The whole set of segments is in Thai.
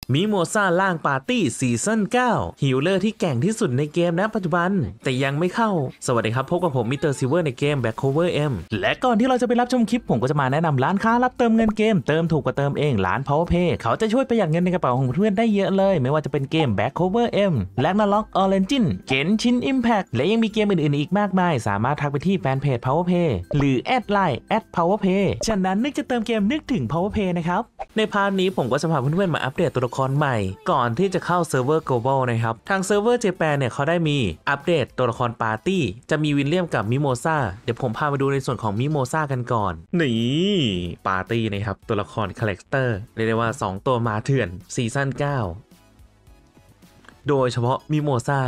มิโมซาล่างปาร์ตี้ซีซั่น9ฮีลเลอร์ที่แก่งที่สุดในเกมณปัจจุบันแต่ยังไม่เข้าสวัสดีครับพบกับผมมิสเตอร์ซิลเวอร์ในเกม Back Cover M และก่อนที่เราจะไปรับชมคลิปผมก็จะมาแนะนำร้านค้ารับเติมเงินเกมเติมถูกกว่าเติมเองร้าน PowerPay เขาจะช่วยประหยัดเงินในกระเป๋าของเพื่อนได้เยอะเลยไม่ว่าจะเป็นเกม Back Cover M Ragnarok Origin Genshin Impact และยังมีเกมอื่นๆอีกมากมายสามารถทักไปที่แฟนเพจ PowerPay หรือแอดไลน์ @PowerPay ฉะนั้นนึกจะเติมเกมนึกถึง PowerPay นะครับในพาร์ทนี้ผมก็จะพาเพื่อนๆมาอัปเดตตัวละครใหม่ก่อนที่จะเข้าเซิร์ฟเวอร์ global นะครับทางเซิร์ฟเวอร์เจแปนเนี่ยเขาได้มีอัปเดตตัวละครปาร์ตี้จะมีวิลเลียมกับมิโมซาเดี๋ยวผมพาไปดูในส่วนของมิโมซากันก่อนนี่ปาร์ตี้นะครับตัวละครคาแรคเตอร์เรียกได้ว่า2ตัวมาเถื่อนซีซั่น9โดยเฉพาะมิโมซา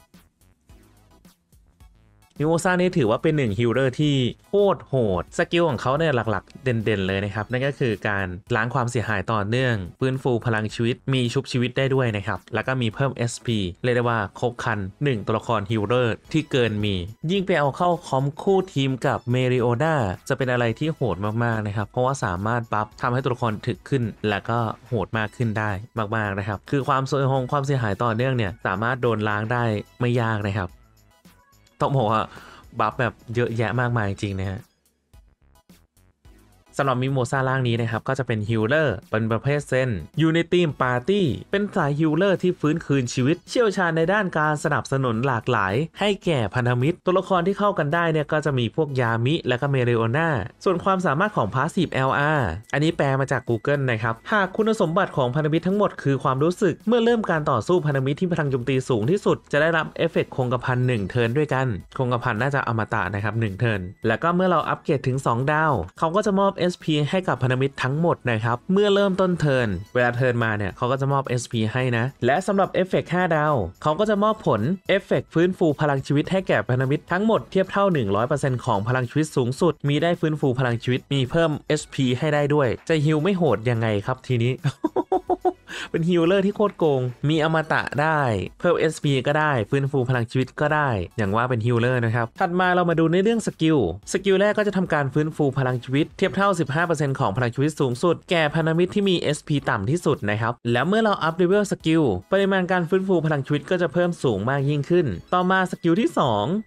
นี่ถือว่าเป็นหนึ่งฮีลเลอร์ที่โคตรโหดสกิลของเขาเนี่ยหลักๆเด่นๆเลยนะครับนั่นก็คือการล้างความเสียหายต่อเนื่องฟื้นฟูพลังชีวิตมีชุบชีวิตได้ด้วยนะครับแล้วก็มีเพิ่ม SP เรียกได้ว่าครบครัน1ตัวละครฮีลเลอร์ที่เกินมียิ่งไปเอาเข้าคอมคู่ทีมกับเมริโอนาจะเป็นอะไรที่โหดมากๆนะครับเพราะว่าสามารถบัฟทำให้ตัวละครถึกขึ้นแล้วก็โหดมากขึ้นได้มากๆนะครับคือความเสียหายต่อเนื่องเนี่ยสามารถโดนล้างได้ไม่ยากนะครับต้องบอกว่าบัฟแบบเยอะแยะมากมายจริงนะฮะสำหรับมิโมซาล่างนี้นะครับก็จะเป็นฮิลเลอร์เป็นประเภทเซนอยู่ในทีมปาร์ตี้เป็นสายฮิลเลอร์ที่ฟื้นคืนชีวิตเชี่ยวชาญในด้านการสนับสนุนหลากหลายให้แก่พันธมิตรตัวละครที่เข้ากันได้เนี่ยก็จะมีพวกยามิและก็เมเรโอนาส่วนความสามารถของพาสซีฟ LR อันนี้แปลมาจาก Google นะครับหากคุณสมบัติของพันธมิตรทั้งหมดคือความรู้สึกเมื่อเริ่มการต่อสู้พันธมิตรที่พลังโจมตีสูงที่สุดจะได้รับเอฟเฟกต์คงกระพัน1เทิร์นด้วยกันคงกระพันน่าจะอมตะนะครับ1เทิร์นแล้วก็เมื่อเราอัปเกรดถึง2ดาวเขาก็จะมอบ SP ให้กับพันธมิตรทั้งหมดนะครับเมื่อเริ่มต้นเทิร์นเวลาเทิร์นมาเนี่ยเขาก็จะมอบ SP ให้นะและสำหรับเอฟเฟกต์5ดาวเขาก็จะมอบผลเอฟเฟกต์ฟื้นฟูพลังชีวิตให้แก่พันธมิตรทั้งหมดเทียบเท่า 100% ของพลังชีวิตสูงสุดมีได้ฟื้นฟูพลังชีวิตมีเพิ่ม SP ให้ได้ด้วยจะฮิลไม่โหดยังไงครับทีนี้ เป็นฮิลเลอร์ที่โคตรโกงมีอมตะได้เพิ่ม SP ก็ได้ฟื้นฟูพลังชีวิตก็ได้อย่างว่าเป็นฮิลเลอร์นะครับถัดมาเรามาดูในเรื่องสกิลแรกก็จะทำการฟื้นฟูพลังชีวิตเทียบเท่า 15% ของพลังชีวิตสูงสุดแก่พันธมิตรที่มี SP ต่ำที่สุดนะครับแล้วเมื่อเราอัพเลเวลสกิลปริมาณการฟื้นฟูพลังชีวิตก็จะเพิ่มสูงมากยิ่งขึ้นต่อมาสกิลที่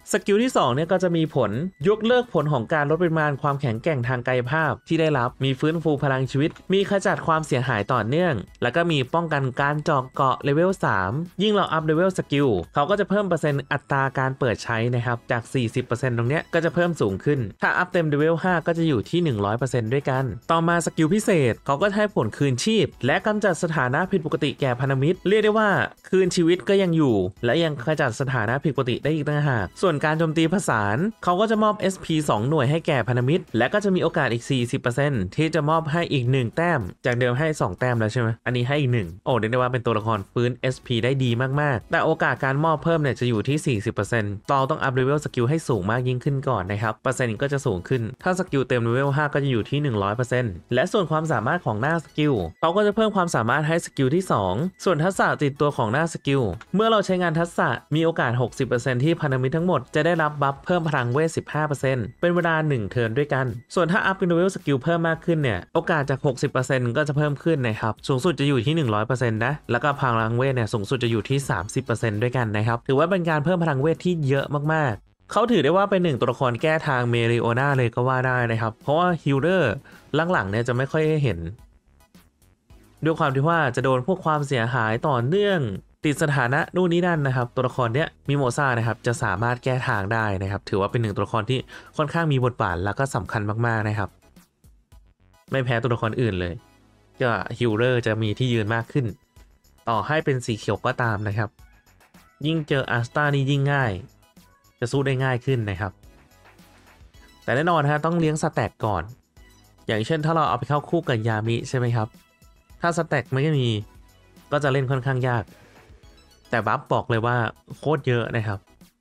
2เนี่ยก็จะมีผลยกเลิกผลของการลดปริมาณความแข็งแกร่งทางกายภาพที่ได้รับมีฟื้นฟูพลังชีวิตมีขจัดความเสียหายต่อเนื่องแล้วก็มีป้องกันการเจาะเกาะเลเวล3ยิ่งเราอัพเลเวลสกิลเขาก็จะเพิ่มเปอร์เซ็นต์อัตราการเปิดใช้นะครับจาก 40% ตรงเนี้ยก็จะเพิ่มสูงขึ้นถ้าอัพเต็มเลเวล5ก็จะอยู่ที่ 100% ด้วยกันต่อมาสกิลพิเศษเขาก็ให้ผลคืนชีพและกำจัดสถานะผิดปกติแก่พันธมิตรเรียกได้ว่าคืนชีวิตก็ยังอยู่และยังขจัดสถานะผิดปกติได้อีกต่างหากส่วนการโจมตีผสานเขาก็จะมอบ SP 2 หน่วยให้แก่พันธมิตรและก็จะมีโอกาสอีก 40% ที่จะมอบให้อีก1แต้มจากเดิมให้2แต้มแล้วใช่ไหมอันนี้ให้อีก1เรียกได้ว่าเป็นตัวละครฟื้น SP ได้ดีมากๆแต่โอกาสการมอบเพิ่มเนี่ยจะอยู่ที่ 40% เราต้องอัพเลเวลสกิลให้สูงมากยิ่งขึ้นก่อนนะครับเปอร์เซ็นต์ก็จะสูงขึ้นถ้าสกิลเต็มเลเวล5ก็จะอยู่ที่ 100% และส่วนความสามารถของหน้าสกิลเขาก็จะเพิ่มความสามารถให้สกิลที่2ส่วนทักษะติดตัวของหน้าสกิลเมื่อเราใช้งานทักษะมีโอกาส 60% ที่พันธมิตรทั้งหมดจะได้รับบัฟเพิ่มพลังเวท 15% เป็นเวลา1เทิร์นด้วยกันส่วนถ้าอัพเลเวลสกิลเพิ่มมากขึ้นเนี่ยโอกาสจาก 60% ก็จะเพิ่มขึ้นนะครับสูงสุดจะอยู่ที่ 100% นะแล้วก็พลังเวทเนี่ยสูงสุดจะอยู่ที่ 30% ด้วยกันนะครับถือว่าเป็นการเพิ่มพลังเวทที่เยอะมากๆเขาถือได้ว่าเป็นหนึ่งตัวละครแก้ทางเมริโอนาเลยก็ว่าได้นะครับเพราะว่าฮิลเลอร์หลังๆเนี่ยจะไม่ค่อยเห็นด้วยความที่ว่าจะโดนพวกความเสียหายต่อเนื่องติดสถานะนู่นนี่นั่นนะครับตัวละครเนี้ยมิโมซานะครับจะสามารถแก้ทางได้นะครับถือว่าเป็นหนึ่งตัวละครที่ค่อนข้างมีบทบาทแล้วก็สำคัญมากๆนะครับไม่แพ้ตัวละครอื่นเลยก็ฮิลเลอร์จะมีที่ยืนมากขึ้นต่อให้เป็นสีเขียวก็ตามนะครับยิ่งเจออาร์สตานี่ยิ่งง่ายจะสู้ได้ง่ายขึ้นนะครับแต่แน่นอนฮะต้องเลี้ยงสแต็กก่อนอย่างเช่นถ้าเราเอาไปเข้าคู่กับยามิใช่ไหมครับถ้าสแต็กไม่มีก็จะเล่นค่อนข้างยากแต่บัฟบอกเลยว่าโคตรเยอะนะครับ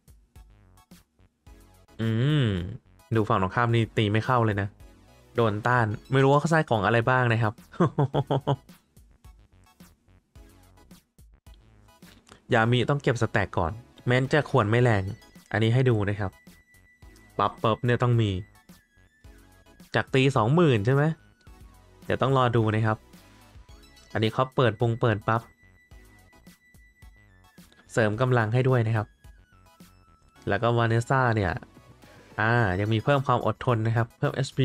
ดูฝั่งตรงข้ามนี่ตีไม่เข้าเลยนะโดนต้านไม่รู้ว่าเขาใส่ของอะไรบ้างนะครับ ยามิต้องเก็บสแต็กก่อนแม้นจะควรไม่แรงอันนี้ให้ดูนะครับบัฟเปิบเนี่ยต้องมีจากตี 20,000 ใช่ไหมเดี๋ยวต้องรอดูนะครับอันนี้เขาเปิดปั๊บเสริมกำลังให้ด้วยนะครับแล้วก็วาเนซ่าเนี่ยยังมีเพิ่มความอดทนนะครับเพิ่ม HP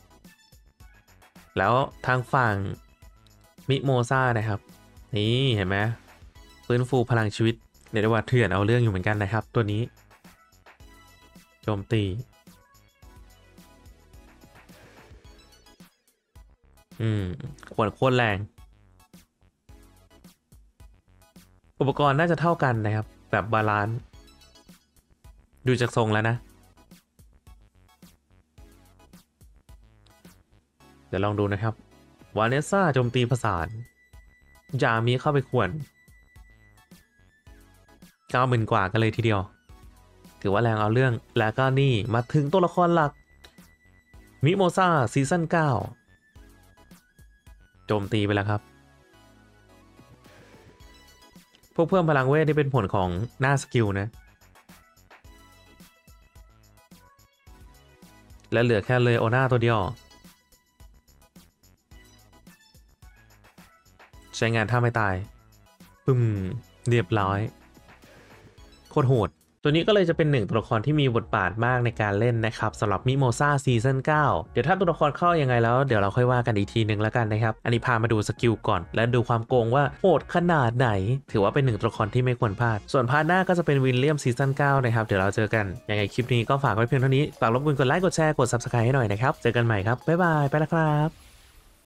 แล้วทางฝั่งมิโมซ่านะครับนี่เห็นไหมฟื้นฟูพลังชีวิตเรียกได้ว่าเถื่อนเอาเรื่องอยู่เหมือนกันนะครับตัวนี้โจมตีขวดโคตรแรงอุปกรณ์น่าจะเท่ากันนะครับแบบบาลานซ์ดูจากทรงแล้วนะเดี๋ยวลองดูนะครับวาเนซ่าโจมตีผสานยามีเข้าไปขวน90,000 กว่ากันเลยทีเดียวถือว่าแรงเอาเรื่องแล้วก็นี่มาถึงตัวละครหลักมิโมซ่าซีซั่น9โจมตีไปแล้วครับพวกเพิ่มพลังเวทนี่เป็นผลของหน้าสกิลนะและเหลือแค่เลโอน่าตัวเดียวใช้งานท่าไม่ตายเรียบร้อยโคตรโหดตัวนี้ก็เลยจะเป็นหนึ่งตัวละครที่มีบทบาทมากในการเล่นนะครับสำหรับมิโมซ่าซีซั่น9เดี๋ยวถ้าตัวละครเข้ายังไงแล้วเดี๋ยวเราค่อยว่ากันอีกทีนึงแล้วกันนะครับอันนี้พามาดูสกิลก่อนและดูความโกงว่าโหดขนาดไหนถือว่าเป็นหนึ่งตัวละครที่ไม่ควรพลาดส่วนพาร์ทหน้าก็จะเป็นวิลเลียมซีซั่น9นะครับเดี๋ยวเราเจอกันยังไงคลิปนี้ก็ฝากไว้เพียงเท่านี้ฝากรบกวนกดไลค์กดแชร์กด Subscribe ให้หน่อยนะครับเจอกันใหม่ครับบ๊ายบายไปแล้วครับ